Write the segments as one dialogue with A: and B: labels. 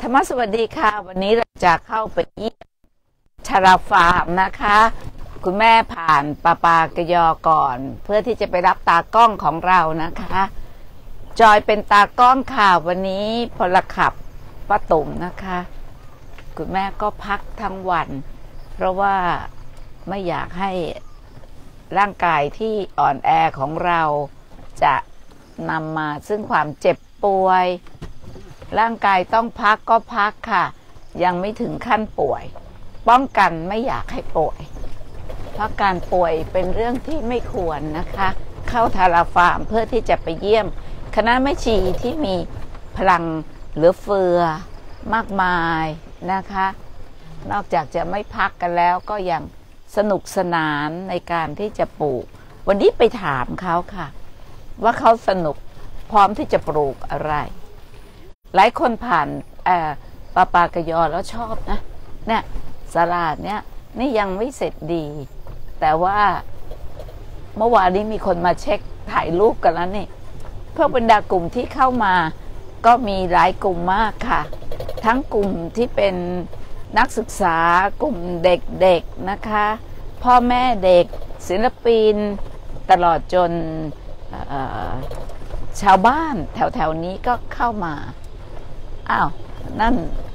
A: รรมสวัสดีค่ะวันนี้เราจะเข้าไปเยี่ยมชราฟาร์มนะคะคุณแม่ผ่านปากยอก่อนเพื่อที่จะไปรับตากล้องของเรานะคะจอยเป็นตากล้องค่ะวันนี้พลขับป้าตุ่มนะคะคุณแม่ก็พักทั้งวันเพราะว่าไม่อยากให้ร่างกายที่อ่อนแอของเราจะนำมาซึ่งความเจ็บป่วยร่างกายต้องพักก็พักค่ะยังไม่ถึงขั้นป่วยป้องกันไม่อยากให้ป่วยเพราะการป่วยเป็นเรื่องที่ไม่ควรนะคะเข้าทาราฟาร์มเพื่อที่จะไปเยี่ยมคณะแม่ชีที่มีพลังเหลือเฟือมากมายนะคะนอกจากจะไม่พักกันแล้วก็ยังสนุกสนานในการที่จะปลูกวันนี้ไปถามเขาค่ะว่าเขาสนุกพร้อมที่จะปลูกอะไรหลายคนผ่านปากยอแล้วชอบนะเนี่ยสลัดเนี่ยนี่ยังไม่เสร็จดีแต่ว่าเมื่อวานนี้มีคนมาเช็คถ่ายรูปกันแล้วนี่เพื่อบรรดากลุ่มที่เข้ามาก็มีหลายกลุ่มมากค่ะทั้งกลุ่มที่เป็นนักศึกษากลุ่มเด็กๆนะคะพ่อแม่เด็กศิลปินตลอดจนชาวบ้านแถวๆนี้ก็เข้ามาอ้าวนั่น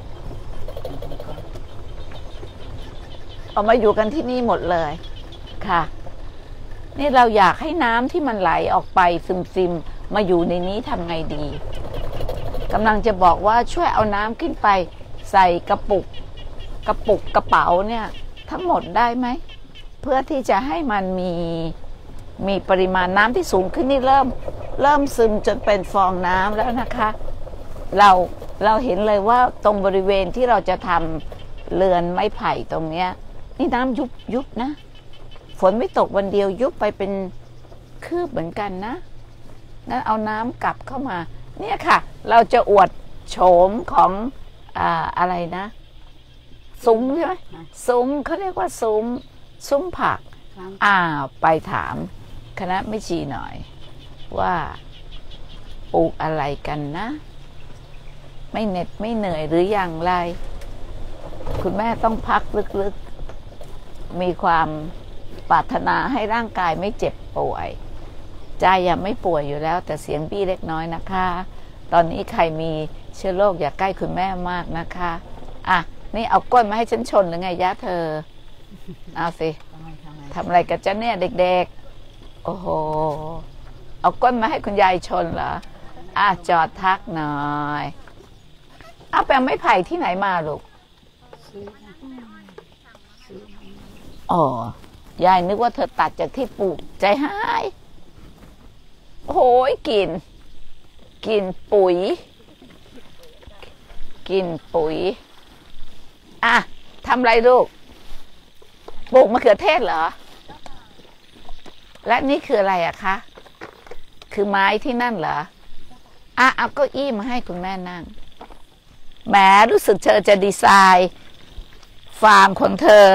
A: เอามาอยู่กันที่นี่หมดเลยค่ะนี่เราอยากให้น้ำที่มันไหลออกไปซึมๆมาอยู่ในนี้ทำไงดีกำลังจะบอกว่าช่วยเอาน้ำขึ้นไปใส่กระปุกกระเป๋าเนี่ยทั้งหมดได้ไหมเพื่อที่จะให้มันมีปริมาณน้ำที่สูงขึ้นนี่เริ่มซึมจนเป็นฟองน้ำแล้วนะคะเราเห็นเลยว่าตรงบริเวณที่เราจะทำเรือนไม้ไผ่ตรงเนี้ยนี่น้ำยุบนะฝนไม่ตกวันเดียวยุบไปเป็นคืบเหมือนกันนะนั่นเอาน้ำกลับเข้ามาเนี่ยค่ะเราจะอวดโฉมของอะไรนะซุ้มใช่ไหมซุ้มเขาเรียกว่าซุ้มผักไปถามคณะแม่ชีหน่อยว่าปลูกอะไรกันนะไม่เหน็ดไม่เหนื่อยหรืออย่างไรคุณแม่ต้องพักลึกๆมีความปรารถนาให้ร่างกายไม่เจ็บป่วยใจยังไม่ป่วยอยู่แล้วแต่เสียงบี้เล็กน้อยนะคะตอนนี้ใครมีเชื้อโรคอย่าใกล้คุณแม่มากนะคะนี่เอาก้นมาให้ฉันชนหรือไงยะเธอเอาสิทำอะไรกันจ๊ะเนี่ยเด็กๆโอ้โหเอาก้นมาให้คุณยายชนเหรอจอดทักหน่อยเอาแปลงไม้ไผ่ที่ไหนมาลูกยายนึกว่าเธอตัดจากที่ปลูกใจหายโอ้ยกินปุ๋ยทำไรลูกปลูกมะเขือเทศเหรอและนี่คืออะไรอะคะคือไม้ที่นั่นเหรอเอาเก้าอี้มาให้คุณแม่นั่งแหมรู้สึกเธอจะดีไซน์ฟาร์มของเธอ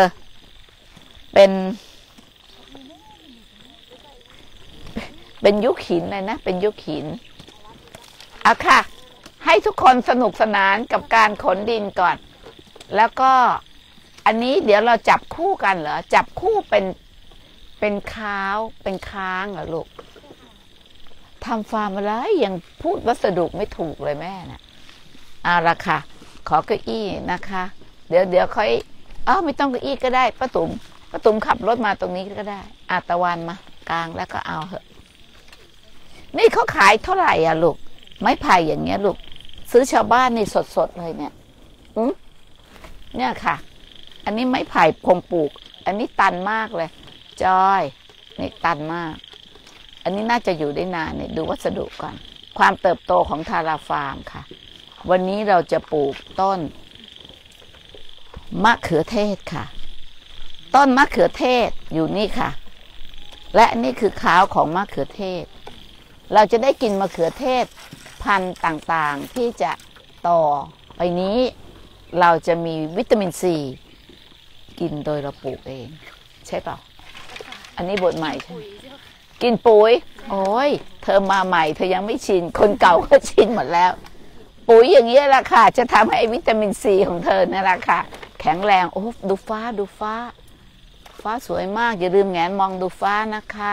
A: เป็นยุคหินเลยนะเป็นยุคหินค่ะให้ทุกคนสนุกสนานกับการขนดินก่อนแล้วก็อันนี้เดี๋ยวเราจับคู่กันเหรอจับคู่เป็นค้างเหรอลูกทำฟาร์มอะไรยังพูดวัสดุไม่ถูกเลยแม่น่ะเอาละค่ะขอเก้าอี้นะคะเดี๋ยวค่อยไม่ต้องเก้าอี้ก็ได้ป้าตุ๋มขับรถมาตรงนี้ก็ได้ตะวันมากลางแล้วก็เอาเหอะนี่เขาขายเท่าไหร่อ่ะลูกไม้ไผ่อย่างเงี้ยลูกซื้อชาวบ้านนี่สดเลยเนี่ยเนี่ยค่ะอันนี้ไม้ไผ่คงปลูกอันนี้ตันมากเลยจอยนี่ตันมากอันนี้น่าจะอยู่ได้นานเนี่ยดูวัสดุก่อนความเติบโตของทาราฟาร์มค่ะวันนี้เราจะปลูกต้นมะเขือเทศค่ะต้นมะเขือเทศอยู่นี่ค่ะและนี่คือขาวของมะเขือเทศเราจะได้กินมะเขือเทศพันธุ์ต่างๆที่จะต่อไปนี้เราจะมีวิตามินซีกินโดยเราปลูกเองใช่เปล่าอันนี้บทใหม่ใช่กินปุ๋ยโอ้ยเธอมาใหม่เธอยังไม่ชินคนเก่าก็ชินหมดแล้วปุ๋ยอย่างนี้แหละค่ะจะทำให้วิตามินซีของเธอนั่นแหละค่ะแข็งแรงโอ้ดูฟ้าดูฟ้าฟ้าสวยมากอย่าลืมแงนมองดูฟ้านะคะ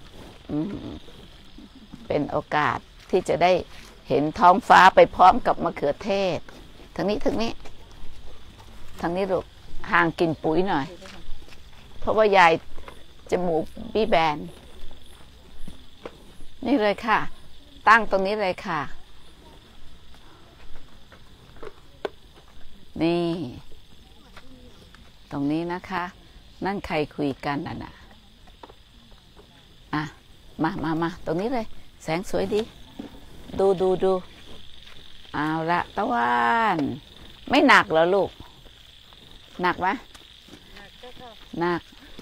A: เป็นโอกาสที่จะได้เห็นท้องฟ้าไปพร้อมกับมะเขือเทศทางนี้ทางนี้ทางนี้ลูกห่างกินปุ๋ยหน่อยเพราะว่ายายจมูกบี้แบนนี่เลยค่ะตั้งตรงนี้เลยค่ะนี่ตรงนี้นะคะนั่นใครคุยกันน่ะอ่ะมาตรงนี้เลยแสงสวยดีดูเอาละตะวันไม่หนักเหรอลูกหนักไหมหนัก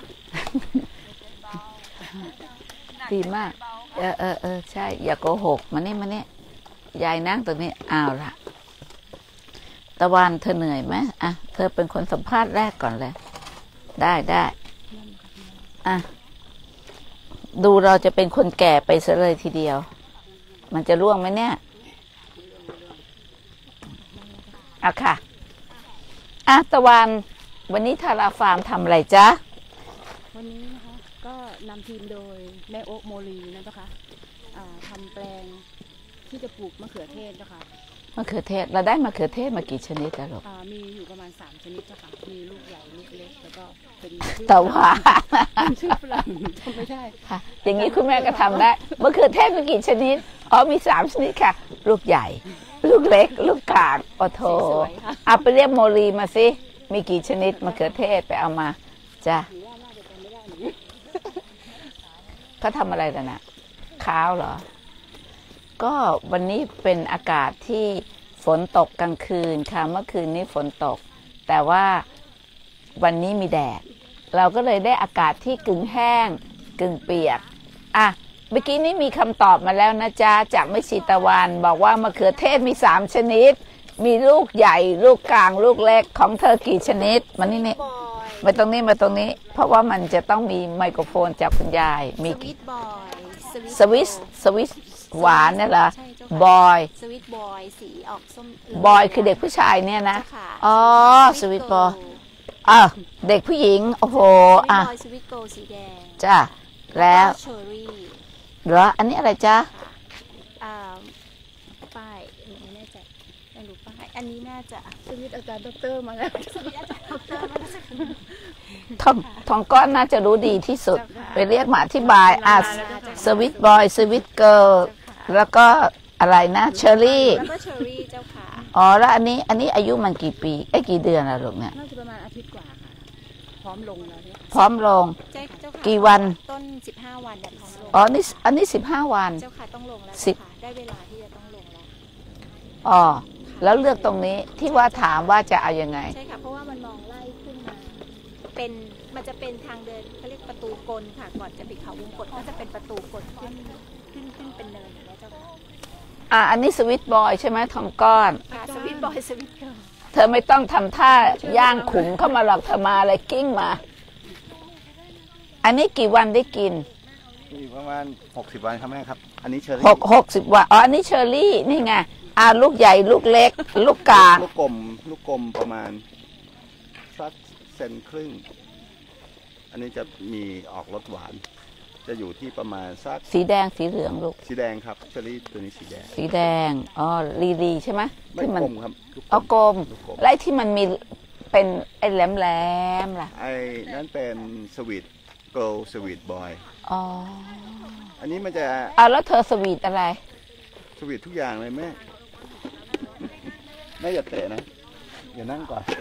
A: ดีมากใช่อย่าโกหกมานี่ยายนั่งตรงนี้เอาละตะวันเธอเหนื่อยไหมอ่ะเธอเป็นคนสัมภาษณ์แรกก่อนเลยได้อ่ะดูเราจะเป็นคนแก่ไปซะเลยทีเดียวมันจะร่วงไหมเนี่ยอ่ะค่ะอ่ะตะวันวันนี้ทาราฟาร์มทำอะไรจ๊ะ
B: วันนี้นะคะก็นำทีมโดยแม่โอ๊กโมลีนะคะทำแปลงที่จะปลูกมะเขือเทศนะคะ
A: มะเขือเทศเราได้มะเขือเทศมากี่ชนิดจ๊ะลูก
B: มีอยู่ประมาณ3 ชนิดนะคะมีลูกใหญ่ลูกเล็กแล้วก็เป็น
A: แต่ว่า
B: ชื่อฝรั่งจำไม่ได้
A: ค่ะอย่างนี้คุณแม่ก็ทำได้มะเขือเทศมีกี่ชนิดมี3 ชนิดค่ะลูกใหญ่ลูกเล็กลูกกลางโอ้โถเอาไปเรียกโมลีมาสิมีกี่ชนิดมะเขือเทศไปเอามาจ้ะเขาทำอะไรล่ะนะข้าวเหรอก็วันนี้เป็นอากาศที่ฝนตกกลางคืนค่ะเมื่อคืนนี้ฝนตกแต่ว่าวันนี้มีแดดเราก็เลยได้อากาศที่กึ่งแห้งกึ่งเปียกอ่ะเมื่อกี้นี้มีคำตอบมาแล้วนะจ๊ะจากแม่ชีตะวันบอกว่ามะเขือเทศมี3 ชนิดมีลูกใหญ่ลูกกลางลูกเล็กของเธอกี่ชนิดมานี่มาตรงนี้เพราะว่ามันจะต้องมีไมโครโฟนจากคุณยายมีสวิสหวานเนี่ยเหรอบอย
B: สวิตบอยสีออกส้ม
A: บอยคือเด็กผู้ชายเนี่ยนะอ๋อสวิตบอยเด็กผู้หญิงโอ้โห
B: สวิตโกสีแดง
A: จ้ะแล้ว
B: เชอรี่
A: เหรออันนี้อะไรจ๊ะ
B: ป้ายไม่แน่ใจไม่รู้ป้ายอันนี้น่าจะสวิตอาจารย์ด็อกเตอร์มาแล้วสวิตอาจารย์ด็อกเตอร์มาแล้ว
A: ทองก้อนน่าจะรู้ดีที่สุดไปเรียกมาอธิบายสวิตบอยสวิตเกิร์ลแล้วก็อะไรนะเชอรี่
B: แล้วก็เชอรี่เจ้าค่ะ
A: แล้วอันนี้อายุมันกี่ปีกี่เดือนอะลูกเนี่ย
B: น่าจะประมาณอาทิตย์กว่าค่ะพร้อมลงแล้วเนี่ย
A: พร้อมลงกี่วัน
B: ต้น15 วันเนี่ยพร้อมลง
A: อันนี้15 วัน
B: เจ้าค่ะต้องลงแล้วค่ะได้เวลาที่จะต้องลงแล้ว
A: แล้วเลือกตรงนี้ที่ว่าถามว่าจะเอายังไง
B: ใช่ค่ะเพราะว่ามันมองไล่ขึ้นมามันจะเป็นทางเดินเขาเรียกประตูกลค่ะก่อนจะปิดเขาวงกตก็จะเป็นประตูกลขึ้นเป็นเนินอย่างนี้เจ้าค่ะ
A: อันนี้สวิตบอยใช่ไหมทองก้อน
B: สวิตบอยสวิตเกิร์ล
A: เธอไม่ต้องทำท่าย่างขุมเข้ามาหรอกเธอมาอะไรกิ้งมาอันนี้กี่วันได้กิน
C: ประมาณ60 วันครับแม่ครับอันนี้เชอรี่
A: 60 วันอันนี้เชอรี่นี่ไงลูกใหญ่ลูกเล็กลูกกลาง
C: ลูกกลมประมาณสัก1.5 เซนอันนี้จะมีออกรสหวานจะอยู่ที่ประมาณสัก
A: สีแดงสีเหลืองลูก
C: สีแดงครับเชอรี่ตัวนี้สีแดง
A: ลีใช่ไหม
C: ที่มันกลมครับ
A: กลมและที่มันมีเป็นไอ้แหลมล่ะ
C: ไอ้นั่นเป็นสวีทเกิร์ลสวีทบอยอันนี้มันจะ
A: แล้วเธอสวีทอะไร
C: สวีททุกอย่างเลยแม่อย่าเตะนะอย่านั่งก่อน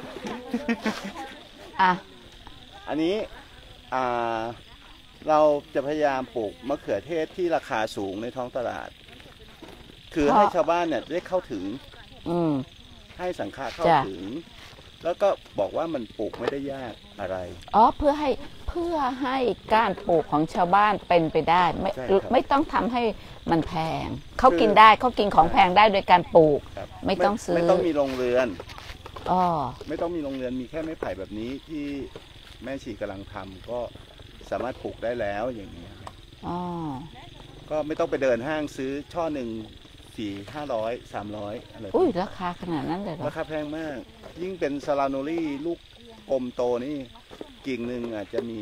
C: อันนี้เราจะพยายามปลูกมะเขือเทศที่ราคาสูงในท้องตลาดคือให้ชาวบ้านเนี่ยได้เข้าถึงให้สังฆะเข้าถึงแล้วก็บอกว่ามันปลูกไม่ได้ยากอะไร
A: เพื่อให้การปลูกของชาวบ้านเป็นไปได้ไม่ต้องทำให้มันแพงเขากินได้เขากินของแพงได้โดยการปลูกไม่ต้องซื้อ
C: ไม่ต้องมีโรงเรือนไม่ต้องมีโรงเรือนมีแค่ไม้ไผ่แบบนี้ที่แม่ชีกำลังทำก็สามารถปลูกได้แล้วอย่างนี้ก็ไม่ต้องไปเดินห้างซื้อช่อหนึ่ง 400-500-300อะไร
A: อุ้ยราคาขนาดนั้นเลยเหรอ
C: ราคาแพงมาก ยิ่งเป็นซาลาโนรี่ลูกกลมโตนี่กิ่งหนึ่งอาจจะมี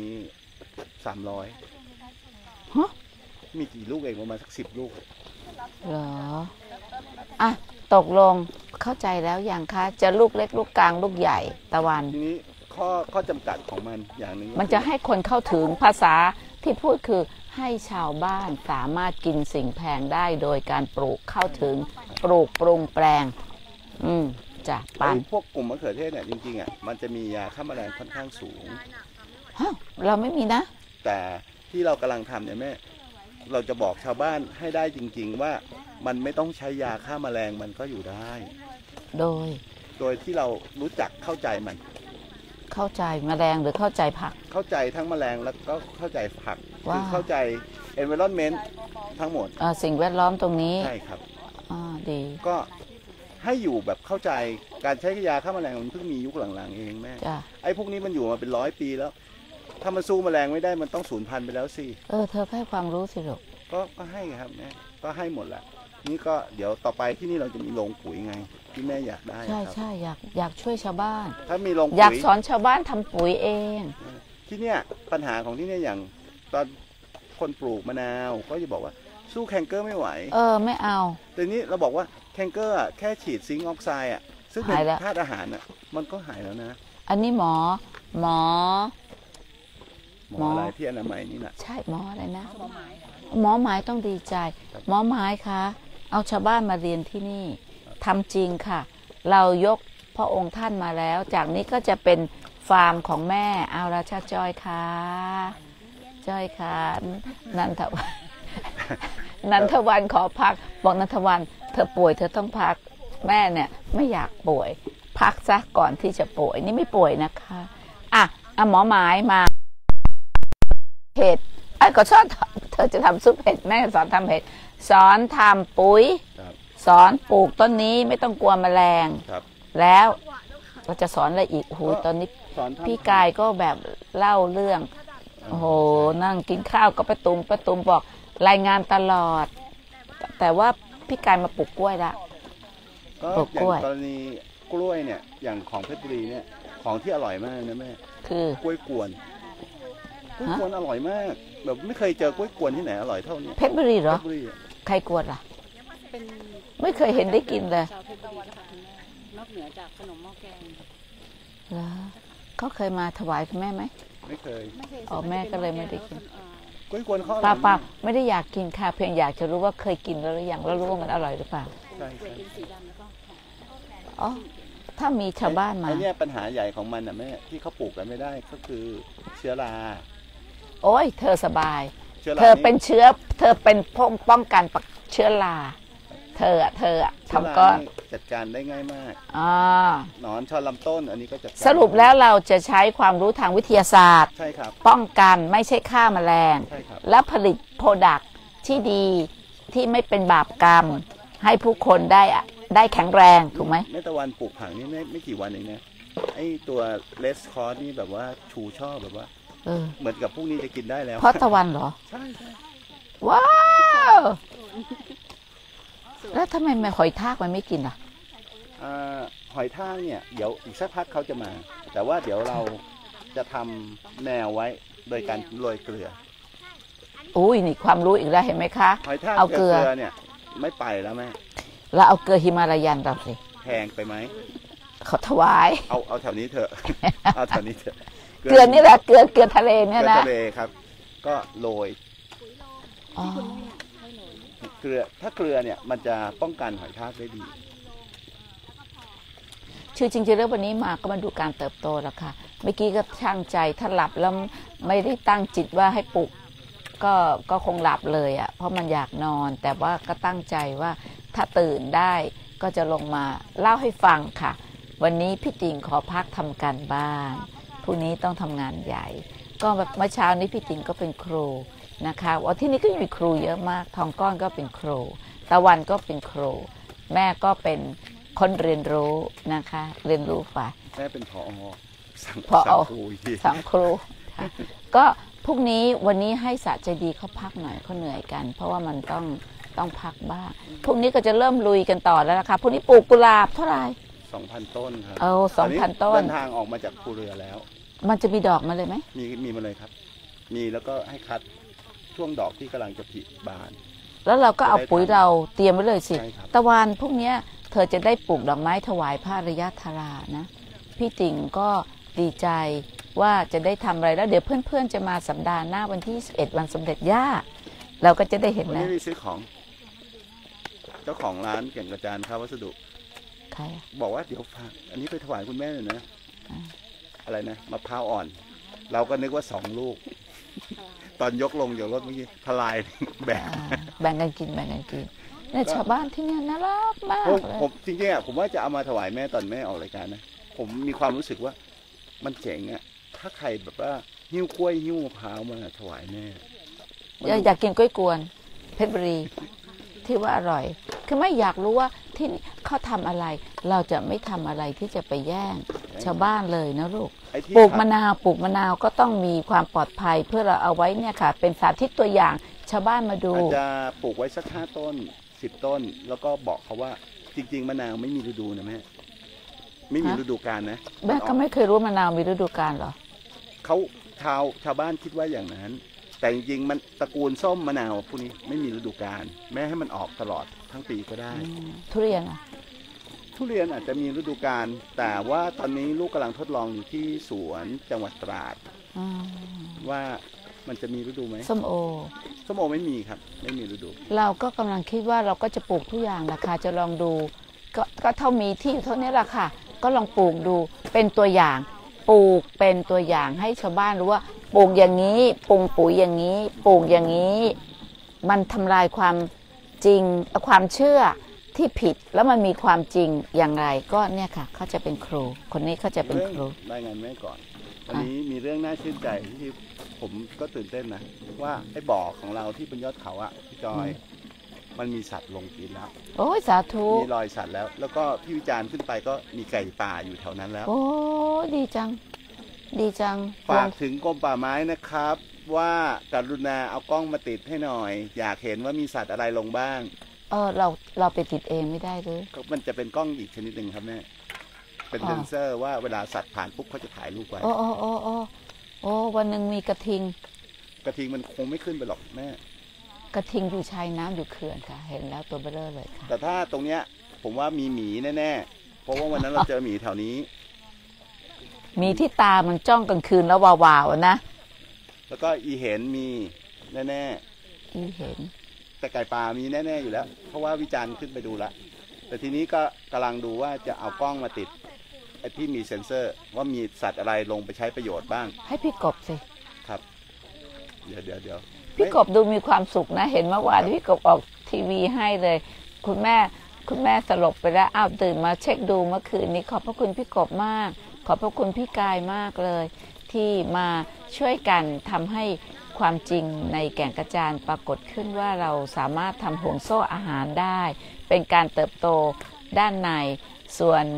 C: 300
A: ฮะ
C: มีกี่ลูกเองประมาณสัก10 ลูก
A: เหรออ่ะตกลงเข้าใจแล้วอย่างคะจะลูกเล็กลูกกลางลูกใหญ่ตะวัน
C: ทีนี้ข้อจำกัดของมันอย่างหนึ่ง
A: มันจะให้คนเข้าถึงภาษาที่พูดคือให้ชาวบ้านสามารถกินสิ่งแพงได้โดยการปลูกเข้าถึงปลูกปรุงแปลงจ้ะปัน
C: พวกกลุ่มมะเขือเทศเนี่ยจริงๆอ่ะมันจะมียาฆ่าแมลงค่อนข้างสูง
A: ฮะเราไม่มีนะ
C: แต่ที่เรากำลังทำเนี่ยแม่เราจะบอกชาวบ้านให้ได้จริงๆว่ามันไม่ต้องใช้ยาฆ่าแมลงมันก็อยู่ได้
A: โดย
C: ที่เรารู้จักเข้าใจมัน
A: เข้าใจแมลงหรือเข้าใจผัก
C: เข้าใจทั้งแมลงแล้วก็เข้าใจผัก
A: ว่า
C: คือเข้าใจ environment ทั้งหมด
A: สิ่งแวดล้อมตรงนี้
C: ใช่ครับ
A: ดี
C: ก็ให้อยู่แบบเข้าใจการใช้ยาฆ่าแมลงมันเพิ่งมียุคหลังๆเองแม่
A: จ้ะ
C: ไอ้พวกนี้มันอยู่มาเป็น100 ปีแล้ว ถ้ามันสู้แมลงไม่ได้มันต้องสูญพันธุ์ไปแล้วสิ
A: เธอให้ความรู้สิลูก
C: ก็ให้ครับแม่ก็ให้หมดแหละนี่ก็เดี๋ยวต่อไปที่นี่เราจะมีโรงปุ๋ยไงที่แม่อยากได้
A: ใช่
C: ครับ
A: ใช่อยากช่วยชาวบ้าน
C: ถ้ามีโรงปุ๋ย
A: อยากสอนชาวบ้านทำปุ๋ยเอง
C: ที่เนี่ยปัญหาของที่เนี่ยอย่างตอนคนปลูกมะนาวก็จะบอกว่าสู้แคนเกอร์ไม่ไหว
A: ไม่เอา
C: แต่นี้เราบอกว่าแคนเกอร์อะแค่ฉีดซิงค์ออกไซด์อ่ะซึ่งเป็น
A: หายแล้ว
C: ธาตุอาหารอ่ะมันก็หายแล้วนะ
A: อันนี้หมอ
C: หมออะไรที่อนามัยนี่แหละ
A: ใช่หมออะไรนะ หมอหมายต้องดีใจ หมอหมายคะเอาชาวบ้านมาเรียนที่นี่ทำจริงค่ะ เรายกพระองค์ท่านมาแล้ว จากนี้ก็จะเป็นฟาร์มของแม่เอาละชาจอยค่ะจอยค่ะนันทวัน นันทวันขอพักบอกนันทวันเธอป่วยเธอต้องพักแม่เนี่ยไม่อยากป่วย พักซะก่อนที่จะป่วยนี่ไม่ป่วยนะคะหมอหมายมาเห็ดก็สอนเธอจะทำซุปเห็ดแม่สอนทำเห็ดสอนทำปุ๋ยสอนปลูกต้นนี้ไม่ต้องกลัวแมลงแล้วเราจะสอนอะไรอีกหูตอนนี้พี่กายก็แบบเล่าเรื่องโอ้โหนั่งกินข้าวก็ประตุมบอกรายงานตลอดแต่ว่าพี่กายมาปลูกกล้วยละ
C: ก็
A: ปลูก
C: อก
A: ล้วย
C: ย่างกรณีกล้วยเนี่ยอย่างของเพชรบุรีเนี่ยของที่อร่อยมากนะแม่
A: คือก
C: ล้วยกวนอร่อยมากแบบไม่เคยเจอกล้วยกวนที่ไหนอร่อยเท่านี้
A: เพชรบุรีเหรอ
C: เพชรบุรีอะ
A: ใครกวนล่ะ
B: เป็น
A: ไม่เคยเห็นได้กินเลย
B: ชาวเพชรบุรีค่ะคุณแม่นอกเหนือจากขนมหม้อแกง
A: เหรอเขาเคยมาถวายคุณแม่ไหม
C: ไม่เคย
A: แม่ก็เลยไม่ได้กิน
C: กล้วยกวนเขาอร่
A: ป้า
C: อย
A: ป้าไม่ได้อยากกินค่ะเพียงอยากจะรู้ว่าเคยกินแล้วหรือยังแล้วรู้ว่ามันอร่อยหรือเปล่า
C: ใช่
B: เปลือกกินสีดำแล้วก็
A: อ๋อถ้ามีชาวบ้านมา
C: ไอ้เนี่ยปัญหาใหญ่ของมันน่ะแม่ที่เขาปลูกกันไม่ได้ก็คือเชื้อรา
A: โอ้ยเธอสบาย
C: เชื้อรา
A: เธอเป็นเชื้อเธอเป็นป้องกันเชื้อราเธอทำก้อน
C: จัดการได้ง่ายมาก หนอนชอนลำต้นอันนี้ก็จัดการ
A: สรุปแล้วเราจะใช้ความรู้ทางวิทยาศาสตร์
C: ใช่ครับ
A: ป้องกันไม่ใช่ฆ่าแมลง
C: ใช่ครับ
A: และผลิตโปรดักที่ดีที่ไม่เป็นบาปกรรม ให้ผู้คนได้แข็งแรงถูกไหม
C: แม่ตะวันปลูกผักนี่ไม่กี่วันเองนะไอ้ตัวเลสคอร์สนี่แบบว่าชูชอบแบบว่าเหมือนกับพวกนี้จะกินได้แล้ว
A: เพราะตะวันเหรอ
C: ใช่
A: ว้าวแล้วทำไมแม่หอยทากมันไม่กินล่ะ
C: หอยทากเนี่ยเดี๋ยวอีกสักพักเขาจะมา แต่ว่าเดี๋ยวเราจะทำแนวไว้โดยการโรยเกลือ
A: อุ้ยนี่ความรู้อีกแล้วเห็นไหมคะ
C: หอยทาก
A: เอาเกลือ
C: เนี่ยไม่ไปแล้วแม่
A: แล้วเอาเกลือฮิมาลายันเราสิ
C: แพงไปไหม
A: เขาถวาย
C: เอาแถวนี้เถอะ เอาแถวนี้เถอะ
A: เกลือนี่แหละเกลือทะเลเนี่ยนะ
C: เกลือทะเลครับ ก็โรย
A: อ๋อ
C: เกลือถ้าเกลือเนี่ยมันจะป้องกันหอยทากได้ดี
A: ชื่อจริงๆแล้ววันนี้มาก็มาดูการเติบโตแล้วค่ะเมื่อกี้ก็ช่างใจถ้าหลับแล้วไม่ได้ตั้งจิตว่าให้ปลุกก็คงหลับเลยอ่ะเพราะมันอยากนอนแต่ว่าก็ตั้งใจว่าถ้าตื่นได้ก็จะลงมาเล่าให้ฟังค่ะ วันนี้พี่ติ่งขอพักทำการบ้านพรุ่งนี้ต้องทำงานใหญ่ ก็แบบเมื่อเช้านี้พี่ติ่งก็เป็นครูนะคะว่าที่นี่ก็มีครูเยอะมากทองก้อนก็เป็นครูตะวันก็เป็นครูแม่ก็เป็นคนเรียนรู้นะคะเรียนรู้ฝ่าย
C: แม่เป็นผอสั่ง
A: ผอ
C: ครูอีกที
A: สังครูค่ะก็พรุ่งนี้วันนี้ให้สะใจดีเขาพักหน่อยเขาเหนื่อยกัน เพราะว่ามันต้องต้องพักบ้างพรุ่งนี้ก็จะเริ่มลุยกันต่อแล้วนะคะพรุ่งนี้ปลูกกุหลาบเท่าไหร่
C: 2,000 ต้นครับ
A: เอา2,000 ต้น
C: เดินทางออกมาจากภูเรือแล้ว
A: มันจะมีดอกมาเลยไหม
C: มีมาเลยครับ มีแล้วก็ให้คัดช่วงดอกที่กำลังจะผลิบาน
A: แล้วเราก็เอาปุ๋ยเราเตรียมไว้เลยสิ
C: ใช่ครับ
A: ตะวันพวกเนี้ยเธอจะได้ปลูกดอกไม้ถวายพระอริยธารานะพี่ติ่งก็ดีใจว่าจะได้ทำอะไรแล้วเดี๋ยวเพื่อนๆจะมาสัปดาห์หน้าวันที่21วันสมเด็จย่าเราก็จะได้เห็น
C: วัน
A: นะ
C: นี้ไปซื้อของ เจ้าของร้านเก่งกระจานค้าวัสดุ
A: ใครอะ
C: บอกว่าเดี๋ยวฝากอันนี้ไปถวายคุณแม่หน่อยนะ
A: อ่า
C: อะไรนะมะพร้าวอ่อน เราก็นึกว่า2 ลูก ตอนยกลงจากรถเมื่อกี้ทลายแบก
A: แบ่งกันกินเนี่ยชาวบ้านที่เนี่ยน่ารักมากเลย
C: ผมจริงๆอ่ะผมว่าจะเอามาถวายแม่ตอนแม่ออกรายการนะผมมีความรู้สึกว่ามันเจ๋งอ่ะถ้าใครแบบว่าหิ้วกล้วยหิ้วมะพร้าวมาถวายแม่
A: อยากกินกล้วยกวนเพชรบุรีที่ว่าอร่อย คือไม่อยากรู้ว่าที่เขาทำอะไร เราจะไม่ทำอะไรที่จะไปแย่งชาวบ้านเลยนะลูก
C: ไอ้ที่
A: ปลูกมะนาวก็ต้องมีความปลอดภัยเพื่อเราเอาไว้เนี่ยค่ะ เป็นสาธิตตัวอย่างชาวบ้านมาดู
C: อาจจะปลูกไว้สัก5 ต้น 10 ต้น แล้วก็บอกเขาว่าจริง ๆมะนาวไม่มีฤดูนะแม่ไม่มี
A: ฮะ
C: ฤดูกาลนะ
A: แม่ก็ไม่เคยรู้มะนาวมีฤดูกาลเหรอ
C: เขาชาวบ้านคิดว่าอย่างนั้น แต่จริงๆมันตระกูลส้มมะนาวพวกนี้ไม่มีฤดูกาลแม้ให้มันออกตลอดทั้งปีก็ได้
A: ทุเรียนอ่ะ
C: ทุเรียนอาจจะมีฤดูกาลแต่ว่าตอนนี้ลูกกำลังทดลองอยู่ที่สวนจังหวัดตราด
A: อ่า
C: ว่ามันจะมีฤดูไหม
A: ส้มโอ
C: ส้มโอไม่มีครับ ไม่มีฤดู
A: เราก็กำลังคิดว่าเราก็จะปลูกทุกอย่างราคาจะลองดูก็เท่ามีที่อยู่เท่านี้แหละค่ะก็ลองปลูกดูเป็นตัวอย่างปลูกเป็นตัวอย่างให้ชาวบ้านรู้ว่าปลูกอย่างนี้ปรุงปุ๋ยอย่างนี้ปลูกอย่างนี้ มันทำลายความจริงความเชื่อที่ผิดแล้วมันมีความจริงอย่างไรก็เนี่ยค่ะเขาจะเป็นครูคนนี้เขาจะเป็นครู
C: รายงานแม่ก่อน วันนี้มีเรื่องน่าชื่นใจที่ผมก็ตื่นเต้นนะว่าไอ้บ่อของเราที่บนยอดเขาอะพี่จอย มันมีสัตว์ลงกินแล้ว
A: โอ้ยสาธุ
C: มีรอยสัตว์แล้ว แล้วก็พี่วิจารณ์ขึ้นไปก็มีไก่ป่าอยู่แถวนั้นแล้ว
A: โอ้ดีจัง ดีจัง
C: ฝากถึงกรมป่าไม้นะครับ ว่ากรุณาเอากล้องมาติดให้หน่อย อยากเห็นว่ามีสัตว์อะไรลงบ้าง
A: เราไปติดเองไม่ได้หรือ
C: ก็มันจะเป็นกล้องอีกชนิดหนึ่งครับแม่เป็น
A: อ๋อ
C: เซนเซอร์ว่าเวลาสัตว์ผ่านปุ๊บเขาจะถ่ายรูปไว้
A: โอ้วันหนึ่งมีกระทิง
C: กระทิงมันคงไม่ขึ้นไปหรอกแม่
A: กระทิงอยู่ชายน้ำอยู่เขื่อนค่ะ เห็นแล้วตัวเบลอเลยค่ะ
C: แต่ถ้าตรงเนี้ยผมว่ามีหมีแน่ๆ เพราะว่าวันนั้นเราเจอหมีแถวนี้
A: มีที่ตามันจ้องกลางคืนแล้ววาวๆนะ
C: แล้วก็อีเห็นมีแน่
A: ที่เห็น
C: ๆ แต่ไก่ป่ามีแน่ๆอยู่แล้ว เพราะว่าวิจารณ์ขึ้นไปดูละแต่ทีนี้ก็กำลังดูว่าจะเอากล้องมาติดไอ้ที่มีเซ็นเซอร์ ว่ามีสัตว์อะไรลงไปใช้ประโยชน์บ้าง
A: ให้พี่กบสิ
C: ครับ เดี๋ยว
A: พี่กบดูมีความสุขนะ เห็นเมื่อวานพี่กบออกทีวีให้เลย คุณแม่สลบไปแล้วอ้าวตื่นมาเช็คดูเมื่อคืนนี้ขอบพระคุณพี่กบมาก ขอบพระคุณพี่กายมากเลย ที่มาช่วยกันทำให้ความจริงในแก่งกระจานปรากฏขึ้นว่าเราสามารถทำห่วงโซ่อาหารได้ เป็นการเติบโตด้านในส่วน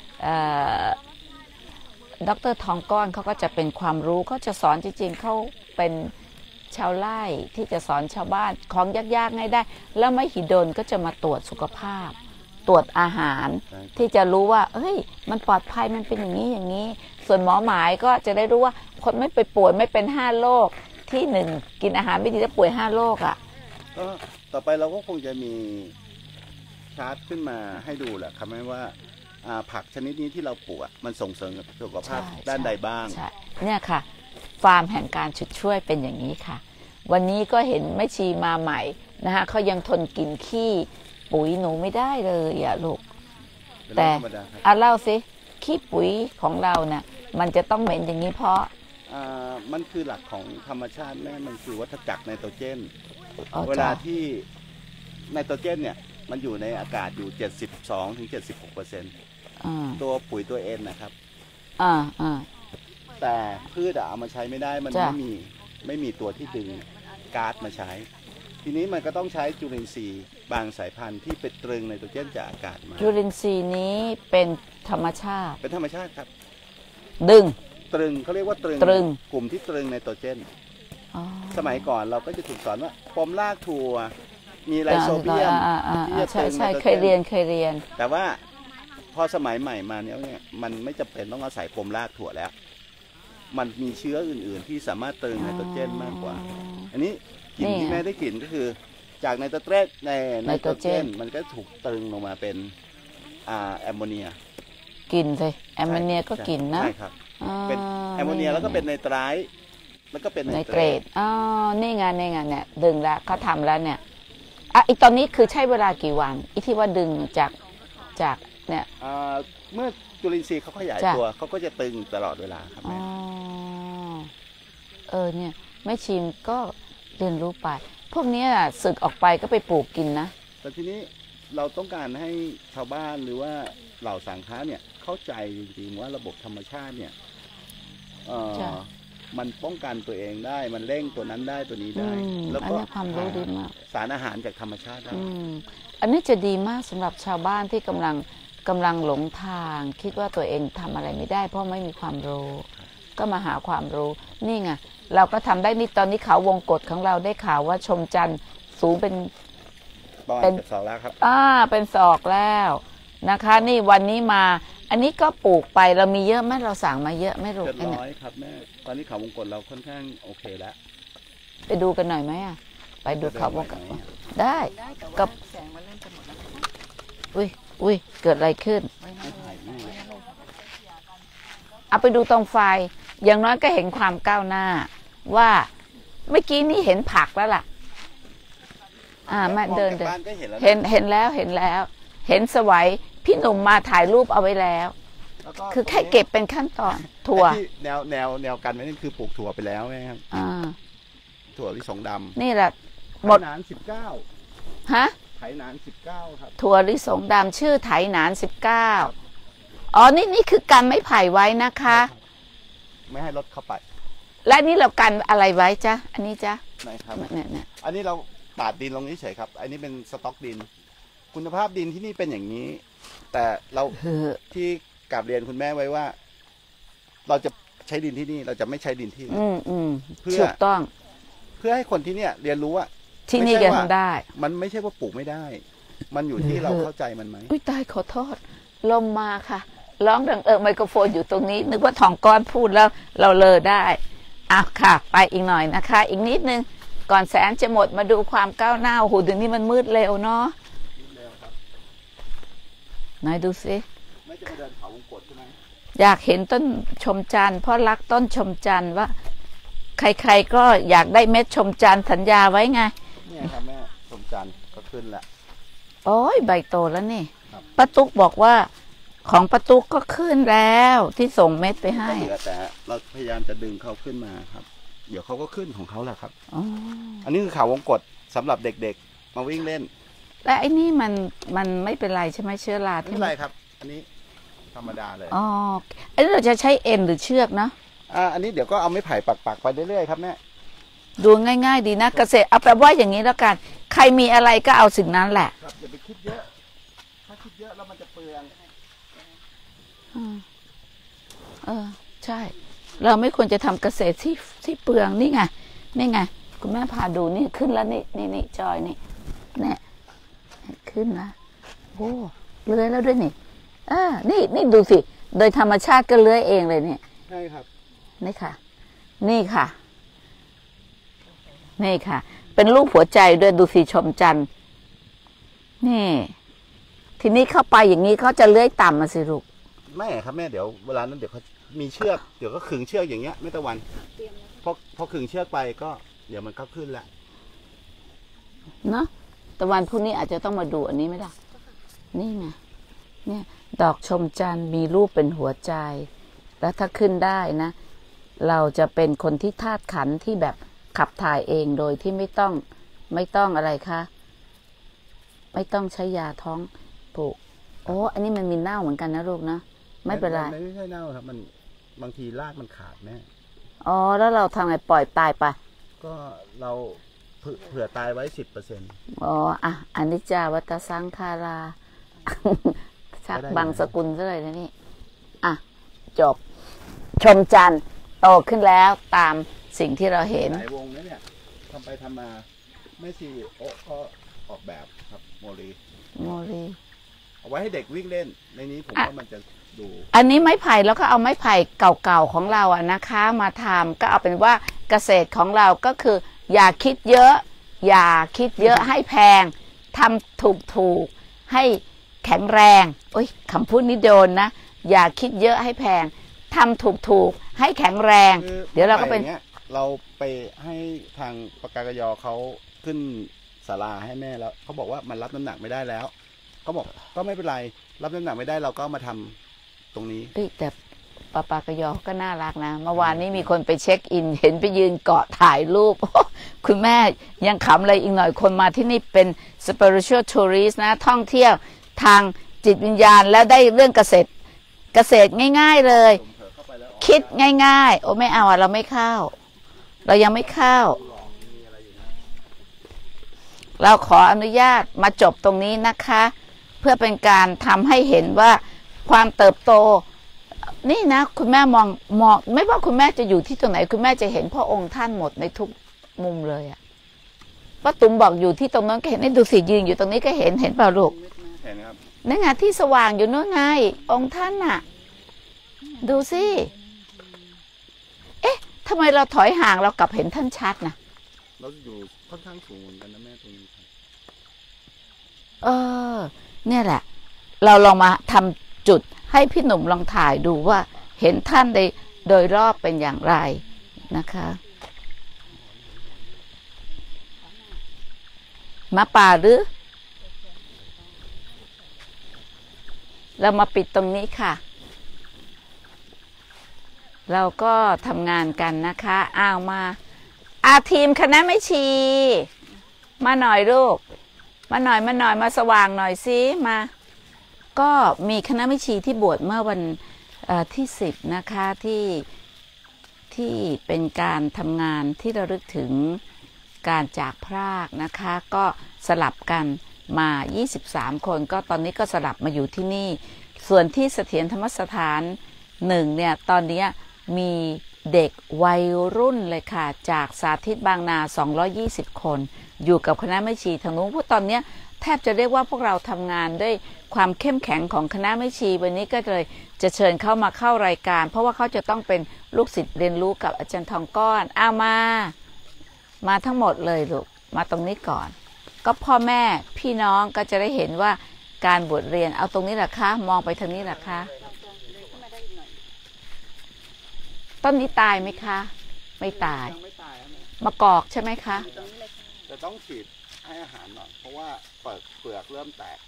A: ดร.ทองก้อนเขาก็จะเป็นความรู้เขาจะสอนจริงๆเขาเป็นชาวไร่ที่จะสอนชาวบ้านของยากๆให้ได้ แล้วไม่หิดลก็จะมาตรวจสุขภาพ ตรวจอาหารที่จะรู้ว่าเฮ้ยมันปลอดภัยมันเป็นอย่างนี้อย่างนี้ ส่วนหมอหมายก็จะได้รู้ว่าคนไม่ไปป่วยไม่เป็น5 โรคที่1กินอาหารไม่ดีแล้วป่วย5 โรคอ่ะ
C: ก็ต่อไปเราก็คงจะมีชาร์ตขึ้นมาให้ดูแหละครับแม่ว่าผักชนิดนี้ที่เราปลูกอะมันส่งเสริมกับสุขภาพ
A: ใช่
C: ด้านใดบ้าง
A: ใช่เนี่ยค่ะ ฟาร์มแห่งการฉุดช่วยเป็นอย่างนี้ค่ะ วันนี้ก็เห็นแม่ชีมาใหม่นะคะเขายังทนกินขี้ปุ๋ยหนูไม่ได้เลยอ่ะลูก
C: เป็น
A: แต่
C: เรื่องธรรมดาครับ
A: เล่าสิขี้ปุ๋ยของเราเนี่ยมันจะต้องเหม็นอย่างนี้เพราะ
C: มันคือหลักของธรรมชาติแม่มันคือวัฏจักรไนโตรเจน
A: อ๋อ
C: เวลา
A: จ้ะ
C: ที่ไนโตรเจนเนี่ยมันอยู่ในอากาศอยู่ 72-76%
A: อ่า
C: ตัวปุ๋ยตัวเอ็นนะครับ
A: อ่า
C: แต่พืชเอามาใช้ไม่ได้มัน
A: จ้ะ
C: ไม่มีตัวที่ดึงก๊าซมาใช้ ทีนี้มันก็ต้องใช้จุลินทรีย์บางสายพันธุ์ที่ไปตรึงไนโตรเจนจากอากาศมา
A: จุลินทรีย์นี้เป็นธรรมชาติ
C: เป็นธรรมชาติครับ
A: ดึง
C: ตรึงเขาเรียกว่าตรึง
A: ตรึง
C: กลุ่มที่ตรึงไนโตรเจน
A: อ๋อ
C: สมัยก่อนเราก็จะถูกสอนว่าปมรากถั่วมีไลโซเบียมที่จะ
A: ใช่
C: ตึง
A: ใช่
C: ไนโตร
A: เคยเรียนเคยเรียน
C: แต่ว่าพอสมัยใหม่มาเนี่ยมันไม่จำเป็นต้องอาศัยปมรากถั่วแล้ว มันมีเชื้ออื่นๆที่สามารถตึงไนโตรเจนมากกว่า อันนี้กลิ่นที่แม่ได้กลิ่นก็คือ จากไนโตรเจนมันก็ถูกตึงลงมาเป็นแอมโมเนีย
A: กินเลยแอมโมเนียก็กินนะ
C: ใช่ครับเป็นแอมโมเนียแล้วก็เป็นไนไตรท์แล้วก็เป็นไนเตรต
A: อ๋อนี่ไงเนี่ยดึงแล้วเขาทำแล้วเนี่ยอีกตอนนี้คือใช้เวลากี่วันอีที่ว่าดึงจากเนี่ย
C: เมื่อจุลินทรีย์เขาขยายตัวเขาก็จะตึงตลอดเวลาครับแม่
A: เนี่ยแม่ชิมก็เรียนรู้ไปพวกนี้สึกออกไปก็ไปปลูกกินนะ
C: แต่ทีนี้เราต้องการให้ชาวบ้านหรือว่าเหล่าสังฆะเนี่ยเข้าใจจริงๆว่าระบบธรรมชาติเนี่ยมันป้องกันตัวเองได้มันเร่งตัวนั้นได้ตัวนี้ได้
A: แล้วก็ความรู้ดีมาก
C: สารอาหารจากธรรมชาติได้
A: อันนี้จะดีมากสำหรับชาวบ้านที่กำลังหลงทางคิดว่าตัวเองทำอะไรไม่ได้เพราะไม่มีความรู้ก็มาหาความรู้นี่ไงเราก็ทำได้นี่ตอนนี้เขาวงกฏของเราได้ข่าวว่าชมจันทร์สูงเป็น
C: ศอกแล้วครับ
A: เป็นศอกแล้วนะคะนี่วันนี้มาอันนี้ก็ปลูกไปเรามีเยอะไหมเราสั่งมาเยอะไม่รู้
C: เกินร้อยครับแม่ตอนนี้เขาวงกฏเราค่อนข้างโอเคแล้ว
A: ไปดูกันหน่อยไหมไปดูเขาวงกฏได้กับแสงมาเริ่มจะหมดแล้วอุ้ยเกิดอะไรขึ้นเอาไปดูตรงไฟอย่างน้อยก็เห็นความก้าวหน้าว่าเมื่อกี้นี่เห็นผักแล้วล่ะแม่เดินเห็นแล้วเห็นสวัยพี่หนุ่มมาถ่ายรูปเอาไว้แล้วคือแค่เก็บเป็นขั้นตอนถั่ว
C: แนวกันไว้นี่คือปลูกถั่วไปแล้วไหมครับถั่วลิสงดำ
A: นี่แหละหมด
C: หนาน19ไถหนาน19ครับ
A: ถั่วลิสงดำชื่อไถหนาน19อ๋อนี่คือกันไม้ไผ่ไว้นะคะ
C: ไม่ให้รถเข้าไป
A: และนี่เรากันอะไรไว้จ๊ะอันนี้จ๊ะ
C: ไหนครับเนี่ยอันนี้เราปาดดินลงนี้เฉยครับอันนี้เป็นสต็อกดินคุณภาพดินที่นี่เป็นอย่างนี้แต่เราที่กราบเรียนคุณแม่ไว้ว่าเราจะใช้ดินที่นี่เราจะไม่ใช้ดินที่นี่
A: เพื่อถูกต้อง
C: เพื่อให้คนที่เนี่ยเรียนรู้ว่า
A: ที่นี่แกทำได้
C: มันไม่ใช่ว่าปลูกไม่ได้มันอยู่ที่เราเข้าใจมันไหม
A: อุ้ยตายขอโทษลมมาค่ะร้องดังไมโครโฟนอยู่ตรงนี้นึกว่าทองก้อนพูดแล้วเราเลอได้ค่ะไปอีกหน่อยนะคะอีกนิดนึงก่อนแสงจะหมดมาดูความก้าวหน้าหูดึงนี่มันมืดเร็วเนาะไหนดูสิ
C: ไม่จะมาเดินเขาวงกฏใช่ไหม
A: อยากเห็นต้นชมจันทร์เพราะรักต้นชมจันทร์ว่าใครๆก็อยากได้เม็ดชมจันทร์สัญญาไว้ไง
C: เนี่ยครับแม่ชมจันทร์ก็ขึ้นแล้ว
A: โอ้ยใบโตแล้วนี่ป้าตุ๊กบอกว่าของป้าตุ๊กก็ขึ้นแล้วที่ส่งเม็ดไปให้
C: แต่เราพยายามจะดึงเขาขึ้นมาครับเดี๋ยวเขาก็ขึ้นของเขาแหละครับอันนี้คือเขาวงกฏสำหรับเด็กๆมาวิ่งเล่น
A: และไอ้นี่มันไม่เป็นไรใช่ไหมเชื้อรา
C: ไม่เป็นไรครับอันนี้ธรรมดาเลย
A: อันนี้เราจะใช้เอ็นหรือเชือกนะ
C: อันนี้เดี๋ยวก็เอาไม้ไผ่ปักไปเรื่อยๆครับแม่
A: ดูง่ายๆดีนะเกษตรเอาแปลว่าอย่างนี้แล้วกันใครมีอะไรก็เอาสิ่งนั้นแหละ
C: ครับอย่าไปคิดเยอะถ้าคิดเยอะแล้วมันจะเปลือง
A: ใช่เราไม่ควรจะทำเกษตรที่เปลืองนี่ไงคุณแม่พาดูนี่ขึ้นแล้วนี่จอยนี่ขึ้นนะโอ้เลื้อยแล้วด้วยนี่ดูสิโดยธรรมชาติก็เลื้อยเองเลยเนี่ย
C: ใช่ครับ
A: นี่ค่ะเป็นรูปหัวใจด้วยดูสิชมจันทร์นี่ทีนี้เข้าไปอย่างนี้เขาจะเลื้อยต่ำมาสิลูก
C: ไม่ครับแม่เดี๋ยวเวลานั้นเดี๋ยวเขามีเชือกเดี๋ยวก็ขึงเชือกอย่างเงี้ยไม่ตะวันพอขึงเชือกไปก็เดี๋ยวมันก็ขึ้นแล้ว
A: เนาะตะวันพรุ่งนี้อาจจะต้องมาดูอันนี้ไหมล่ะนี่ไงเนี่ยดอกชมจันทร์มีรูปเป็นหัวใจแล้วถ้าขึ้นได้นะเราจะเป็นคนที่ธาตุขันธ์ที่แบบขับถ่ายเองโดยที่ไม่ต้องอะไรคะไม่ต้องใช้ยาท้องผูกอันนี้มันมีเน่าเหมือนกันนะลูกนะไม่เป็นไร
C: ไม่ใช่เน่าครับมันบางทีรากมันขาดแม่
A: แล้วเราทำไงปล่อยตายไป
C: ก็เราเผื่อตายไว้10%
A: อันนี้จาวัตสังขาราชักบางสกุลซะเลยนะนี่จบชมจันทร์โตขึ้นแล้วตามสิ่งที่เราเห็น
C: หลายวงนะเนี่ยทำไปทำมาไม่สิอออกแบบครับโมลี เอาไว้ให้เด็กวิ่งเล่นในนี้ผมว่ามันจะดู
A: อันนี้ไม้ไผ่แล้วก็เอาไม้ไผ่เก่าๆของเราอะนะคะมาทำก็เอาเป็นว่าเกษตรของเราก็คืออย่าคิดเยอะให้แพงทำถูกให้แข็งแรงโอ้ยคำพูดนี้โดนนะอย่าคิดเยอะให้แพงทำถูกให้แข็งแรงเดี๋ยวเราก็เป็น
C: เราไปให้ทางปกกยเขาขึ้นศาลาให้แม่แล้วเขาบอกว่ามันรับน้ำหนักไม่ได้แล้วเขาบอกก็ไม่เป็นไรรับน้ำหนักไม่ได้เราก็มาทำตรงนี้
A: แต่ปากยอก็น่ารักนะเมื่อวานนี้มีคนไปเช็คอินเห็นไปยืนเกาะถ่ายรูปคุณแม่ยังขำเลยอีกหน่อยคนมาที่นี่เป็น spiritual tourist นะท่องเที่ยวทางจิตวิญญาณแล้วได้เรื่องเกษตรง่ายๆเลยคิดง่ายๆโอ้ไม่เอาเราไม่เข้าเรายังไม่เข้าเราขออนุญาตมาจบตรงนี้นะคะเพื่อเป็นการทำให้เห็นว่าความเติบโตนี่นะคุณแม่มองไม่ว่าคุณแม่จะอยู่ที่ตรงไหนคุณแม่จะเห็นพระองค์ท่านหมดในทุกมุมเลยอะป้าตุ๋มบอกอยู่ที่ตรงนั้นก็เห็นนี่ดูสิยืนอยู่ตรงนี้ก็เห็นเปล่าลูก
C: เห็นครับ
A: นั่นไงที่สว่างอยู่นู่นไงองค์ท่านน่ะดูสิเอ๊ะทำไมเราถอยห่างเรากลับเห็นท่านชัดนะ
C: เราอยู่ค่อนข้างสูงเหมือนกันนะแม่ตรงนี้
A: เนี่ยแหละเราลองมาทำจุดให้พี่หนุ่มลองถ่ายดูว่าเห็นท่านโดยรอบเป็นอย่างไรนะคะมาป่าหรือเรามาปิดตรงนี้ค่ะเราก็ทำงานกันนะคะมาทีมคณะไม่ชีมาหน่อยลูกมาหน่อยมาสว่างหน่อยสิมาก็มีคณะไม่ชีที่บวชเมื่อวันที่10นะคะที่เป็นการทำงานที่ระลึกถึงการจากพรากนะคะก็สลับกันมา23คนก็ตอนนี้ก็สลับมาอยู่ที่นี่ส่วนที่เสถียรธรรมสถาน1เนี่ยตอนนี้มีเด็กวัยรุ่นเลยค่ะจากสาธิตบางนา220คนอยู่กับคณะแม่ชีทางนู้นเพราะตอนนี้แทบจะเรียกว่าพวกเราทำงานด้วยความเข้มแข็งของคณะแม่ชีวันนี้ก็เลยจะเชิญเข้ามาเข้ารายการเพราะว่าเขาจะต้องเป็นลูกศิษย์เรียนรู้กับอาจารย์ทองก้อนมาทั้งหมดเลยลูกมาตรงนี้ก่อนก็พ่อแม่พี่น้องก็จะได้เห็นว่าการบวชเรียนเอาตรงนี้แหละคะมองไปทางนี้แหละคะต้นนี้ตายไหมคะไม่ตายมะกอกใช่ไหมคะ
C: จะต้องฉีดให้อาหารหน่อยเพราะว่าเปลือกเริ่มแตก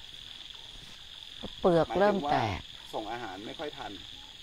C: ส่งอาหารไม่ค่อยทัน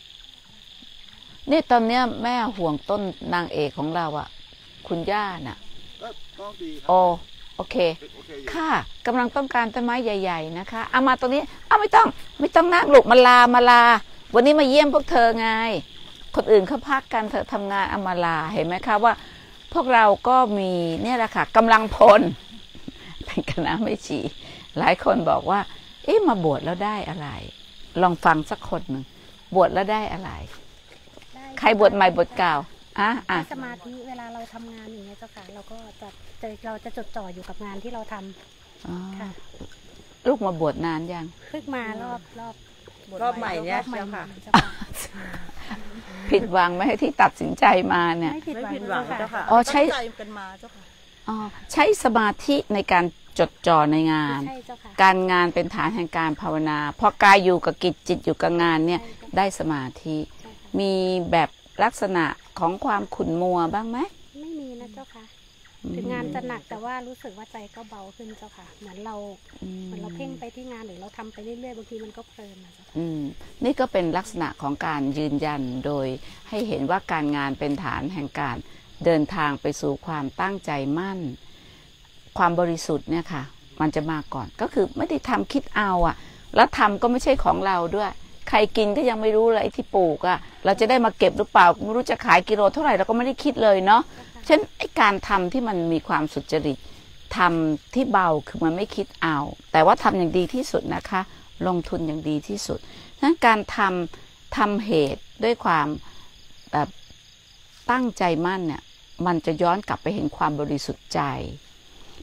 A: นี่ตอนนี้แม่ห่วงต้นนางเอกของเราอะคุณย่าน่ะ
C: ก็ดีครับ
A: โอเคค่ะกำลังต้องการต้นไม้ใหญ่ๆนะคะเอามาตรงนี้ไม่ต้องนั่งลูกมาลาวันนี้มาเยี่ยมพวกเธอไงคนอื่นเขาพักกันเธอทำงานเอามาลาเห็นไหมคะว่าพวกเราก็มีเนี่ยแหละค่ะกำลังพลเป็นคณะไม่ชีหลายคนบอกว่ามาบวชแล้วได้อะไรลองฟังสักคนหนึ่งบวชแล้วได้อะไรใครบวชใหม่บวชเก่า
D: สมาธิเวลาเราทำงานอย่างเงี้ยเจ้าค่ะเราก็เราจะจดจ่ออยู่กับงานที่เราทำค่ะ
A: ลูกมาบวชนานยัง
D: เพิ่งมาร
B: อบใหม่เนี่ยเจ้าค่ะ
A: ผิดหวังไหมที่ตัดสินใจมาเนี่ย
D: ไม่ผิดหวัง
B: เจ้าค่ะ
A: ใช้
B: กันมาเจ้าค่ะ
A: ใช้สมาธิในการจดจ่อในงานการงานเป็นฐานแห่งการภาวนาพอกายอยู่กับกิจจิตอยู่กับงานเนี่ยได้สมาธิมีแบบลักษณะของความขุ่นมัวบ้างไหม
D: ไม่มีนะเจ้าค่ะถึงงานจะหนักแต่ว่ารู้สึกว่าใจก็เบาขึ้นเจ้าค่ะเหมือนเราเพ่งไปที่งานหรือเราทำไปเรื่อยๆบางทีมันก็เพลินนะเจ้าค่ะ
A: นี่ก็เป็นลักษณะของการยืนยันโดยให้เห็นว่าการงานเป็นฐานแห่งการเดินทางไปสู่ความตั้งใจมั่นความบริสุทธิ์เนี่ยค่ะมันจะมาก่อนก็คือไม่ได้ทำคิดเอาแล้วทำก็ไม่ใช่ของเราด้วยใครกินก็ยังไม่รู้เลยที่ปลูกเราจะได้มาเก็บหรือเปล่าไม่รู้จะขายกิโลเท่าไหร่เราก็ไม่ได้คิดเลยเนาะฉะนั้นไอ้การทำที่มันมีความสุจริตทำที่เบาคือมันไม่คิดเอาแต่ว่าทำอย่างดีที่สุดนะคะลงทุนอย่างดีที่สุดนั้นการทำเหตุด้วยความแบบตั้งใจมั่นเนี่ยมันจะย้อนกลับไปเห็นความบริสุทธิ์ใจ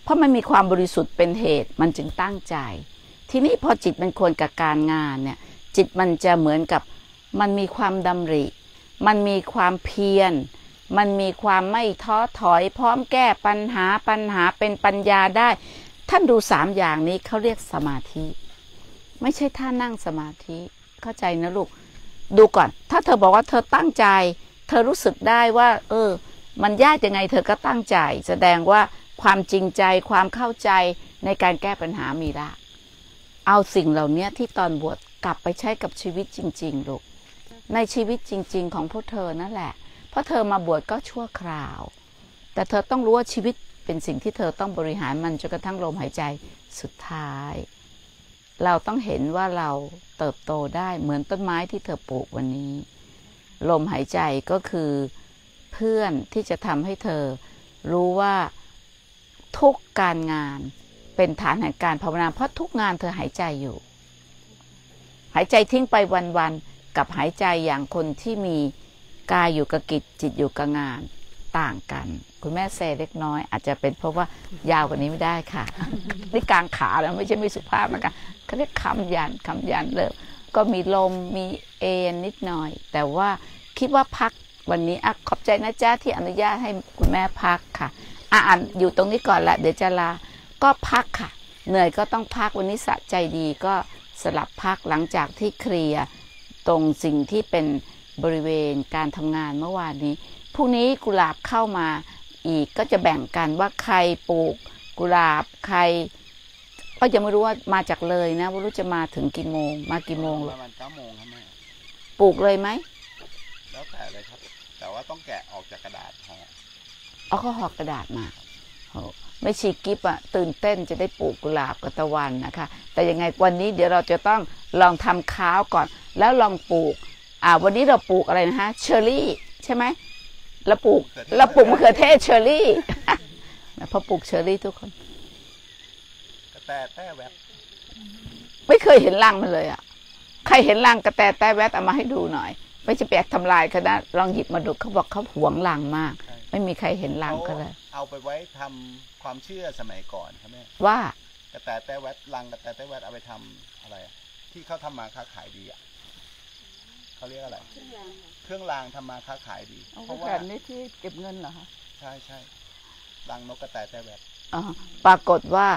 A: เพราะมันมีความบริสุทธิ์เป็นเหตุมันจึงตั้งใจทีนี้พอจิตมันควรกับการงานเนี่ยจิตมันจะเหมือนกับมันมีความดำริมันมีความเพียรมันมีความไม่ท้อถอยพร้อมแก้ปัญหาเป็นปัญญาได้ท่านดู3อย่างนี้เขาเรียกสมาธิไม่ใช่ท่านั่งสมาธิเข้าใจนะลูกดูก่อนถ้าเธอบอกว่าเธอตั้งใจเธอรู้สึกได้ว่ามันยากยังไงเธอก็ตั้งใจแสดงว่าความจริงใจความเข้าใจในการแก้ปัญหามีละเอาสิ่งเหล่านี้ที่ตอนบวชกลับไปใช้กับชีวิตจริงๆลูกในชีวิตจริงๆของพวกเธอนั่นแหละเพราะเธอมาบวชก็ชั่วคราวแต่เธอต้องรู้ว่าชีวิตเป็นสิ่งที่เธอต้องบริหารมันจนกระทั่งลมหายใจสุดท้ายเราต้องเห็นว่าเราเติบโตได้เหมือนต้นไม้ที่เธอปลูกวันนี้ลมหายใจก็คือเพื่อนที่จะทำให้เธอรู้ว่าทุกการงานเป็นฐานแห่งการภาวนาเพราะทุกงานเธอหายใจอยู่หายใจทิ้งไปวันๆกับหายใจอย่างคนที่มีกายอยู่กับกิจจิตอยู่กับงานต่างกันคุณแม่เซเล็กน้อยอาจจะเป็นเพราะว่ายาวกว่านี้ไม่ได้ค่ะ นี่กลางขาแล้วไม่ใช่ไม่สุภาพนะคะเขาเรียกคำยันเลิกก็มีลมมีเอ็นนิดหน่อยแต่ว่าคิดว่าพักวันนี้ขอบใจนะจ๊ะที่อนุญาตให้คุณแม่พักค่ะอ่านอยู่ตรงนี้ก่อนละเดี๋ยวจะลาก็พักค่ะเหนื่อยก็ต้องพักวันนี้สะใจดีก็สลับพักหลังจากที่เคลียร์ตรงสิ่งที่เป็นบริเวณการทำงานเมื่อวานนี้พรุ่งนี้กุหลาบเข้ามาอีกก็จะแบ่งกันว่าใครปลูกกุหลาบใครก็ยังไม่รู้ว่ามาจากเลยนะว่ารู้จะมาถึงกี่โมงมากี่โมงประมาณ9 โมงครับแม่ปลูกเลยไหม
C: แล้วแต่เลยครับแต่ว่าต้องแกะออกจากกระดาษห่อ
A: เอาเขาห่อกระดาษมาไม่ชีกิฟอะตื่นเต้นจะได้ปลูกกุหลาบกับตะวันนะคะแต่ยังไงวันนี้เดี๋ยวเราจะต้องลองทำค้าวก่อนแล้วลองปลูกวันนี้เราปลูกอะไรนะฮะเชอร์รี่ใช่ไหมเราปลูกมะเขือเทศเชอร์รี่พอปลูกเชอร์รี่ทุกคน
C: กระแตแต้แวด
A: ไม่เคยเห็นรังมันเลยอ่ะใครเห็นรังกระแตแต้แวดเอามาให้ดูหน่อยไม่จะแปลกทำลายเขานะลองหยิบมาดูเขาบอกเขาหวงรังมากไม่มีใครเห็นรังก็เลย
C: เอาไปไว้ทำความเชื่อสมัยก่อนครับแม่
A: ว่าก
C: ระแตแต้แวดรังกระแตแต้แวดเอาไปทำอะไรที่เขาทำมาค้าขายดีอ่ะเขาเรียกอะไรเครื่องรางทำมาค้าขายดี
A: เพราะว่าแบบนี้ที่เก็บเงินเหรอคะ
C: ใช่รังนกกระแตแต้แวด
A: ปรากฏว่า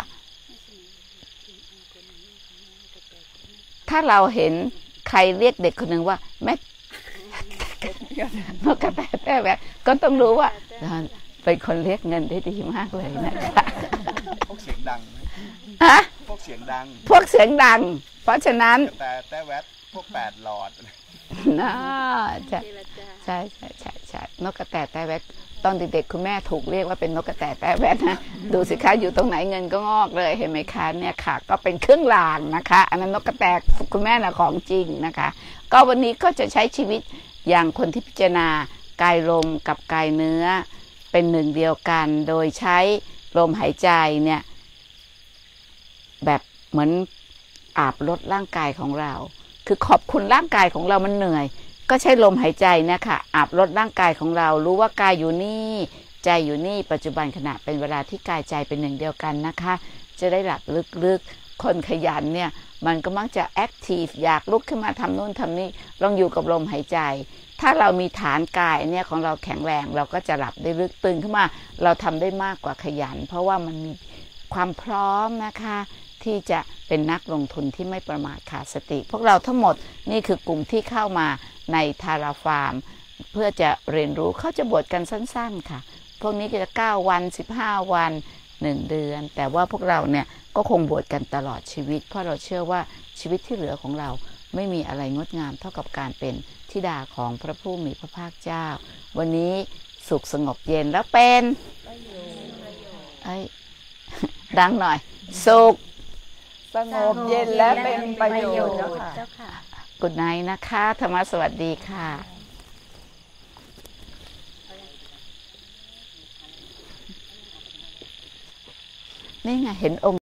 A: ถ้าเราเห็นใครเรียกเด็กคนหนึ่งว่าแม่นกกระแตแต้แวดก็ต้องรู้ว่าเป็นคนเรียกเงินได้ดีมากเลยนะคะ
C: พวกเสียงดังพวกเสียงดัง
A: เพราะฉะนั้น
C: กระแตแต้แวดพวก8 หลอด
A: น่าใช่นกกระแตแต้แวดตอนเด็กๆคุณแม่ถูกเรียกว่าเป็นนกกระแตแต้แวดนะดูสิคะอยู่ตรงไหนเงินก็งอกเลยเห็นไหมคะเนี่ยค่ะก็เป็นเครื่องรางนะคะอันนั้นนกกระแตคุณแม่นะของจริงนะคะก็วันนี้ก็จะใช้ชีวิตอย่างคนที่พิจารณากายลมกับกายเนื้อเป็นหนึ่งเดียวกันโดยใช้ลมหายใจเนี่ยแบบเหมือนอาบลดร่างกายของเราคือขอบคุณร่างกายของเรามันเหนื่อยก็ใช้ลมหายใจเนี่ยค่ะอาบลดร่างกายของเรารู้ว่ากายอยู่นี่ใจอยู่นี่ปัจจุบันขณะเป็นเวลาที่กายใจเป็นหนึ่งเดียวกันนะคะจะได้หลับลึกๆคนขยันเนี่ยมันก็มักจะแอคทีฟอยากลุกขึ้นมาทำนู่นทำนี่ลองอยู่กับลมหายใจถ้าเรามีฐานกายเนี่ยของเราแข็งแรงเราก็จะหลับได้ลึกตื่นขึ้นมาเราทำได้มากกว่าขยันเพราะว่ามันมีความพร้อมนะคะที่จะเป็นนักลงทุนที่ไม่ประมาทขาดสติพวกเราทั้งหมดนี่คือกลุ่มที่เข้ามาในทาราฟาร์มเพื่อจะเรียนรู้เขาจะบวชกันสั้นๆค่ะพวกนี้ก็จะ9 วัน15 วัน1 เดือนแต่ว่าพวกเราเนี่ยก็คงบวชกันตลอดชีวิตเพราะเราเชื่อว่าชีวิตที่เหลือของเราไม่มีอะไรงดงามเท่ากับการเป็นธิดาของพระผู้มีพระภาคเจ้าวันนี้สุขสงบเย็นแล้วเป็นดังหน่อยสุขสงบเย็นและเป็นประโยชน์เจ้าค่ะกุดไนนะคะธรรมสวัสดีค่ะนี่ไงเห็นองค์